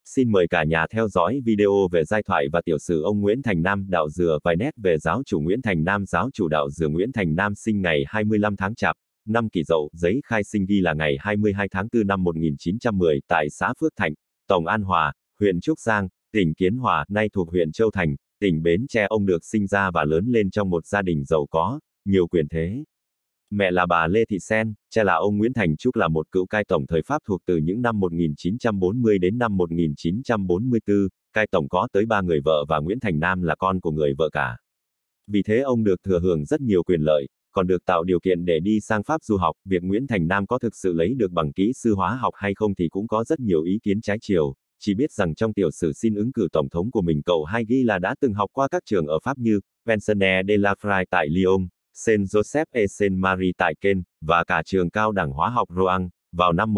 Xin mời cả nhà theo dõi video về giai thoại và tiểu sử ông Nguyễn Thành Nam, đạo Dừa, vài nét về giáo chủ Nguyễn Thành Nam. Giáo chủ đạo Dừa Nguyễn Thành Nam sinh ngày 25 tháng Chạp, năm Kỷ Dậu, giấy khai sinh ghi là ngày 22 tháng 4 năm 1910 tại xã Phước Thạnh, Tổng An Hòa, huyện Trúc Giang, tỉnh Kiến Hòa, nay thuộc huyện Châu Thành, tỉnh Bến Tre. Ông được sinh ra và lớn lên trong một gia đình giàu có, nhiều quyền thế. Mẹ là bà Lê Thị Sen, cha là ông Nguyễn Thành Trúc, là một cựu cai tổng thời Pháp thuộc từ những năm 1940 đến năm 1944, cai tổng có tới 3 người vợ và Nguyễn Thành Nam là con của người vợ cả. Vì thế ông được thừa hưởng rất nhiều quyền lợi, còn được tạo điều kiện để đi sang Pháp du học. Việc Nguyễn Thành Nam có thực sự lấy được bằng kỹ sư hóa học hay không thì cũng có rất nhiều ý kiến trái chiều, chỉ biết rằng trong tiểu sử xin ứng cử tổng thống của mình, cậu hai ghi là đã từng học qua các trường ở Pháp như Vincennes de la Fray tại Lyon, Saint Joseph et Saint Marie tại Caen, và cả trường cao đẳng hóa học Rouen, vào năm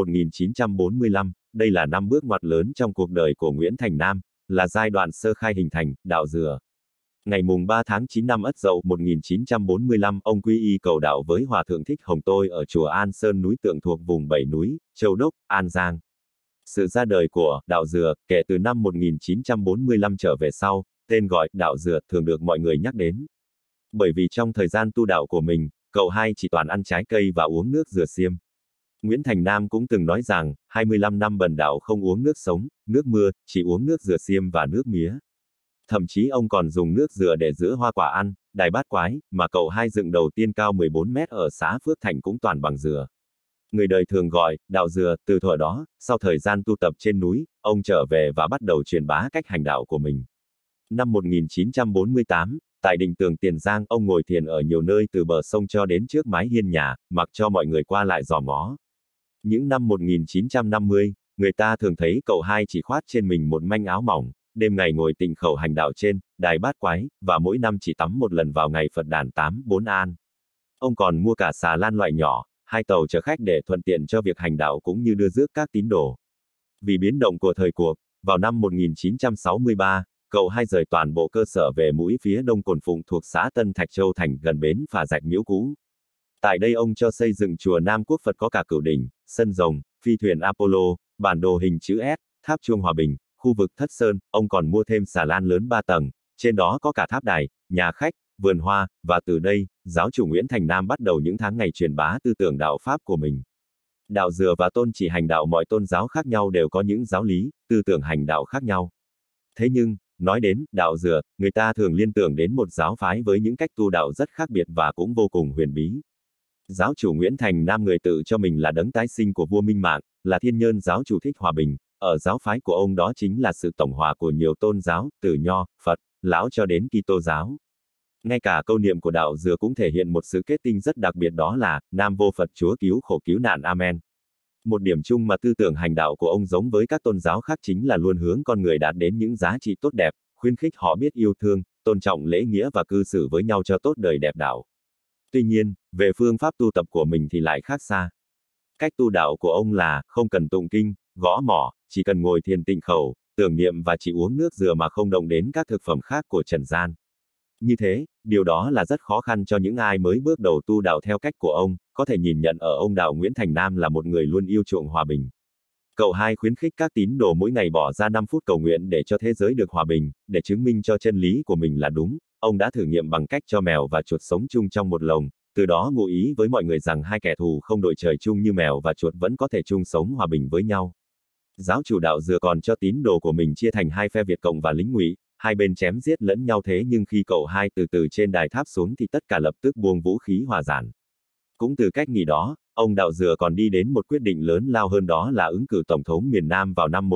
1945. Đây là năm bước ngoặt lớn trong cuộc đời của Nguyễn Thành Nam, là giai đoạn sơ khai hình thành đạo Dừa. Ngày mùng 3 tháng 9 năm Ất Dậu 1945, ông quy y cầu đạo với Hòa thượng Thích Hồng Tôi ở chùa An Sơn núi Tượng thuộc vùng Bảy Núi, Châu Đốc, An Giang. Sự ra đời của đạo Dừa kể từ năm 1945 trở về sau, tên gọi đạo Dừa thường được mọi người nhắc đến. Bởi vì trong thời gian tu đạo của mình, cậu hai chỉ toàn ăn trái cây và uống nước dừa xiêm. Nguyễn Thành Nam cũng từng nói rằng, 25 năm bần đạo không uống nước sống, nước mưa, chỉ uống nước dừa xiêm và nước mía. Thậm chí ông còn dùng nước dừa để giữ hoa quả ăn, đài bát quái, mà cậu hai dựng đầu tiên cao 14 mét ở xã Phước Thạnh cũng toàn bằng dừa. Người đời thường gọi, đạo Dừa. Từ thuở đó, sau thời gian tu tập trên núi, ông trở về và bắt đầu truyền bá cách hành đạo của mình. Năm 1948, tại Định Tường Tiền Giang, ông ngồi thiền ở nhiều nơi từ bờ sông cho đến trước mái hiên nhà, mặc cho mọi người qua lại dòm ngó. Những năm 1950, người ta thường thấy cậu hai chỉ khoát trên mình một manh áo mỏng, đêm ngày ngồi tịnh khẩu hành đạo trên đài bát quái, và mỗi năm chỉ tắm một lần vào ngày Phật đản 84 an. Ông còn mua cả xà lan loại nhỏ, 2 tàu chở khách để thuận tiện cho việc hành đạo cũng như đưa rước các tín đồ. Vì biến động của thời cuộc, vào năm 1963, cậu hai rời toàn bộ cơ sở về mũi phía đông Cồn Phụng thuộc xã Tân Thạch Châu Thành, gần bến phà rạch Miễu Cũ. Tại đây ông cho xây dựng chùa Nam Quốc Phật có cả cửu đỉnh, sân rồng, phi thuyền Apollo, bản đồ hình chữ S, tháp chuông Hòa Bình, khu vực Thất Sơn. Ông còn mua thêm xà lan lớn 3 tầng, trên đó có cả tháp đài, nhà khách, vườn hoa, và từ đây, giáo chủ Nguyễn Thành Nam bắt đầu những tháng ngày truyền bá tư tưởng đạo Pháp của mình. Đạo Dừa và tôn chỉ hành đạo, mọi tôn giáo khác nhau đều có những giáo lý, tư tưởng hành đạo khác nhau. Thế nhưng, nói đến đạo Dừa, người ta thường liên tưởng đến một giáo phái với những cách tu đạo rất khác biệt và cũng vô cùng huyền bí. Giáo chủ Nguyễn Thành Nam, người tự cho mình là đấng tái sinh của vua Minh Mạng, là thiên nhân giáo chủ thích hòa bình. Ở giáo phái của ông đó chính là sự tổng hòa của nhiều tôn giáo, từ Nho, Phật, Lão cho đến Kitô giáo. Ngay cả câu niệm của đạo Dừa cũng thể hiện một sự kết tinh rất đặc biệt, đó là Nam Vô Phật Chúa cứu khổ cứu nạn Amen. Một điểm chung mà tư tưởng hành đạo của ông giống với các tôn giáo khác chính là luôn hướng con người đạt đến những giá trị tốt đẹp, khuyến khích họ biết yêu thương, tôn trọng lễ nghĩa và cư xử với nhau cho tốt đời đẹp đạo. Tuy nhiên, về phương pháp tu tập của mình thì lại khác xa. Cách tu đạo của ông là không cần tụng kinh, gõ mỏ, chỉ cần ngồi thiền tịnh khẩu, tưởng niệm và chỉ uống nước dừa mà không động đến các thực phẩm khác của trần gian. Như thế, điều đó là rất khó khăn cho những ai mới bước đầu tu đạo theo cách của ông, có thể nhìn nhận ở ông đạo Nguyễn Thành Nam là một người luôn yêu chuộng hòa bình. Cậu hai khuyến khích các tín đồ mỗi ngày bỏ ra 5 phút cầu nguyện để cho thế giới được hòa bình, để chứng minh cho chân lý của mình là đúng. Ông đã thử nghiệm bằng cách cho mèo và chuột sống chung trong một lồng, từ đó ngụ ý với mọi người rằng hai kẻ thù không đội trời chung như mèo và chuột vẫn có thể chung sống hòa bình với nhau. Giáo chủ đạo Dừa còn cho tín đồ của mình chia thành 2 phe Việt Cộng và lính Ngụy, hai bên chém giết lẫn nhau. Thế nhưng khi cậu hai từ từ trên đài tháp xuống thì tất cả lập tức buông vũ khí hòa giải. Cũng từ cách nghĩ đó, ông đạo Dừa còn đi đến một quyết định lớn lao hơn, đó là ứng cử tổng thống miền Nam vào năm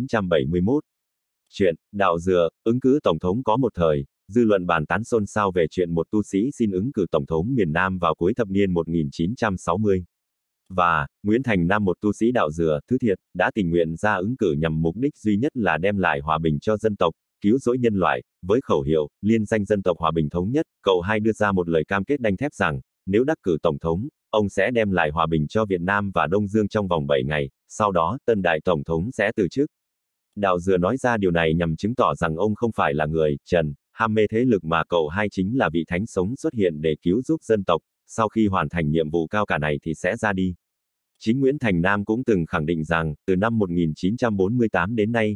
1971. Chuyện đạo Dừa ứng cử tổng thống có một thời, dư luận bàn tán xôn xao về chuyện một tu sĩ xin ứng cử tổng thống miền Nam vào cuối thập niên 1960. Và, Nguyễn Thành Nam, một tu sĩ đạo Dừa thứ thiệt, đã tình nguyện ra ứng cử nhằm mục đích duy nhất là đem lại hòa bình cho dân tộc, cứu rỗi nhân loại. Với khẩu hiệu, liên danh dân tộc hòa bình thống nhất, cậu hai đưa ra một lời cam kết đanh thép rằng, nếu đắc cử tổng thống, ông sẽ đem lại hòa bình cho Việt Nam và Đông Dương trong vòng 7 ngày, sau đó, tân đại tổng thống sẽ từ chức. Đạo Dừa nói ra điều này nhằm chứng tỏ rằng ông không phải là người trần, ham mê thế lực, mà cậu hai chính là vị thánh sống xuất hiện để cứu giúp dân tộc, sau khi hoàn thành nhiệm vụ cao cả này thì sẽ ra đi. Chính Nguyễn Thành Nam cũng từng khẳng định rằng, từ năm 1948 đến nay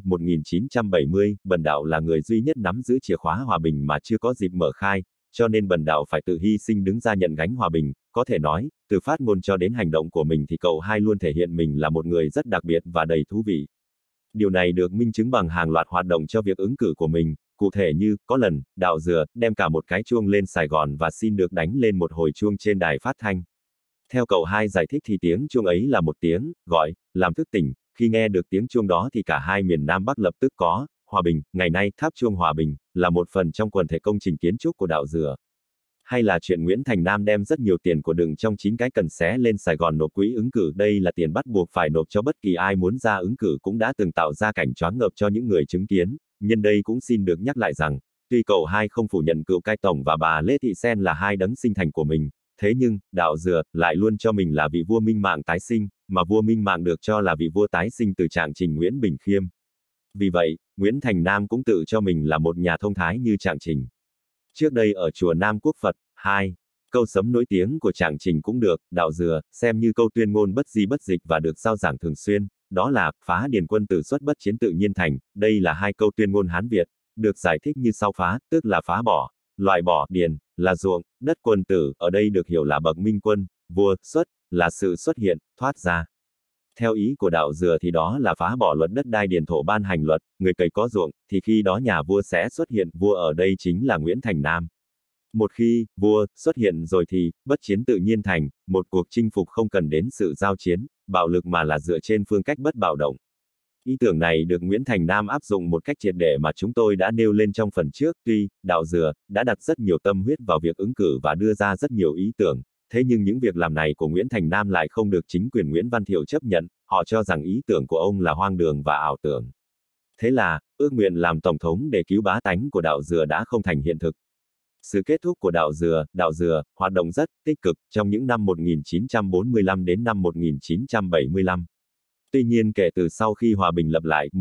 1970, bần đạo là người duy nhất nắm giữ chìa khóa hòa bình mà chưa có dịp mở khai, cho nên bần đạo phải tự hy sinh đứng ra nhận gánh hòa bình. Có thể nói, từ phát ngôn cho đến hành động của mình thì cậu hai luôn thể hiện mình là một người rất đặc biệt và đầy thú vị. Điều này được minh chứng bằng hàng loạt hoạt động cho việc ứng cử của mình, cụ thể như, có lần, Đạo Dừa đem cả một cái chuông lên Sài Gòn và xin được đánh lên một hồi chuông trên đài phát thanh. Theo cậu hai giải thích thì tiếng chuông ấy là một tiếng, gọi, làm thức tỉnh, khi nghe được tiếng chuông đó thì cả hai miền Nam Bắc lập tức có, hòa bình, ngày nay tháp chuông hòa bình, là một phần trong quần thể công trình kiến trúc của Đạo Dừa. Hay là chuyện Nguyễn Thành Nam đem rất nhiều tiền của đựng trong 9 cái cần xé lên Sài Gòn nộp quỹ ứng cử, đây là tiền bắt buộc phải nộp cho bất kỳ ai muốn ra ứng cử, cũng đã từng tạo ra cảnh choáng ngợp cho những người chứng kiến. Nhân đây cũng xin được nhắc lại rằng, tuy cậu hai không phủ nhận cựu cai tổng và bà Lê Thị Sen là hai đấng sinh thành của mình, thế nhưng, Đạo Dừa lại luôn cho mình là vị vua minh mạng tái sinh, mà vua minh mạng được cho là vị vua tái sinh từ Trạng Trình Nguyễn Bình Khiêm. Vì vậy, Nguyễn Thành Nam cũng tự cho mình là một nhà thông thái như Trạng Trình. Trước đây ở chùa Nam Quốc Phật, 2. Câu sấm nổi tiếng của Trạng Trình cũng được, Đạo Dừa, xem như câu tuyên ngôn bất di bất dịch và được giao giảng thường xuyên, đó là, phá điền quân tử xuất bất chiến tự nhiên thành, đây là hai câu tuyên ngôn Hán Việt, được giải thích như sau: phá, tức là phá bỏ, loại bỏ, điền, là ruộng, đất, quân tử, ở đây được hiểu là bậc minh quân, vua, xuất, là sự xuất hiện, thoát ra. Theo ý của Đạo Dừa thì đó là phá bỏ luật đất đai điền thổ ban hành luật, người cày có ruộng, thì khi đó nhà vua sẽ xuất hiện, vua ở đây chính là Nguyễn Thành Nam. Một khi, vua, xuất hiện rồi thì, bất chiến tự nhiên thành, một cuộc chinh phục không cần đến sự giao chiến, bạo lực mà là dựa trên phương cách bất bạo động. Ý tưởng này được Nguyễn Thành Nam áp dụng một cách triệt để mà chúng tôi đã nêu lên trong phần trước, tuy, Đạo Dừa, đã đặt rất nhiều tâm huyết vào việc ứng cử và đưa ra rất nhiều ý tưởng, thế nhưng những việc làm này của Nguyễn Thành Nam lại không được chính quyền Nguyễn Văn Thiệu chấp nhận, họ cho rằng ý tưởng của ông là hoang đường và ảo tưởng. Thế là, ước nguyện làm tổng thống để cứu bá tánh của Đạo Dừa đã không thành hiện thực. Sự kết thúc của Đạo Dừa, hoạt động rất tích cực trong những năm 1945 đến năm 1975. Tuy nhiên kể từ sau khi hòa bình lập lại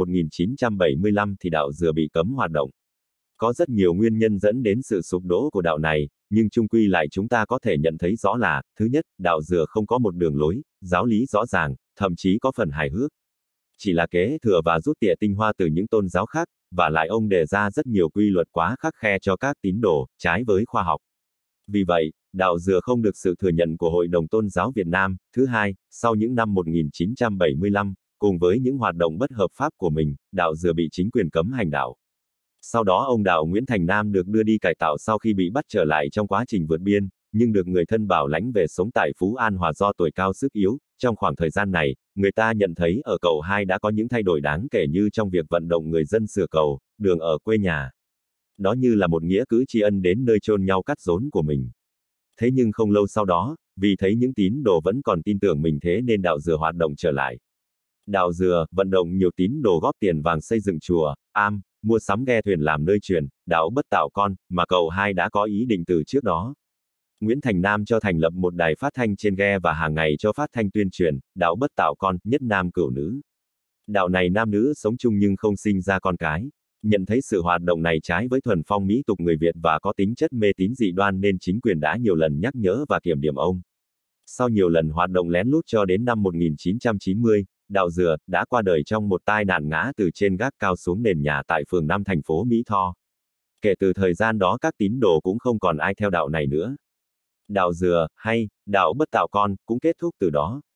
1975 thì Đạo Dừa bị cấm hoạt động. Có rất nhiều nguyên nhân dẫn đến sự sụp đổ của đạo này, nhưng chung quy lại chúng ta có thể nhận thấy rõ là, thứ nhất, Đạo Dừa không có một đường lối, giáo lý rõ ràng, thậm chí có phần hài hước. Chỉ là kế thừa và rút tỉa tinh hoa từ những tôn giáo khác, và lại ông đề ra rất nhiều quy luật quá khắt khe cho các tín đồ, trái với khoa học. Vì vậy, Đạo Dừa không được sự thừa nhận của Hội đồng Tôn giáo Việt Nam. Thứ hai, sau những năm 1975, cùng với những hoạt động bất hợp pháp của mình, Đạo Dừa bị chính quyền cấm hành đạo. Sau đó ông Đạo Nguyễn Thành Nam được đưa đi cải tạo sau khi bị bắt trở lại trong quá trình vượt biên, nhưng được người thân bảo lãnh về sống tại Phú An Hòa do tuổi cao sức yếu. Trong khoảng thời gian này, người ta nhận thấy ở cậu hai đã có những thay đổi đáng kể như trong việc vận động người dân sửa cầu, đường ở quê nhà. Đó như là một nghĩa cử tri ân đến nơi chôn nhau cắt rốn của mình. Thế nhưng không lâu sau đó, vì thấy những tín đồ vẫn còn tin tưởng mình thế nên Đạo Dừa hoạt động trở lại. Đạo Dừa vận động nhiều tín đồ góp tiền vàng xây dựng chùa, am, mua sắm ghe thuyền làm nơi truyền, đạo bất tạo con, mà cậu hai đã có ý định từ trước đó. Nguyễn Thành Nam cho thành lập một đài phát thanh trên ghe và hàng ngày cho phát thanh tuyên truyền, đạo bất tạo con, nhất nam cửu nữ. Đạo này nam nữ sống chung nhưng không sinh ra con cái. Nhận thấy sự hoạt động này trái với thuần phong mỹ tục người Việt và có tính chất mê tín dị đoan nên chính quyền đã nhiều lần nhắc nhở và kiểm điểm ông. Sau nhiều lần hoạt động lén lút cho đến năm 1990, Đạo Dừa đã qua đời trong một tai nạn ngã từ trên gác cao xuống nền nhà tại phường 5 thành phố Mỹ Tho. Kể từ thời gian đó các tín đồ cũng không còn ai theo đạo này nữa. Đạo Dừa, hay đạo bất tạo con, cũng kết thúc từ đó.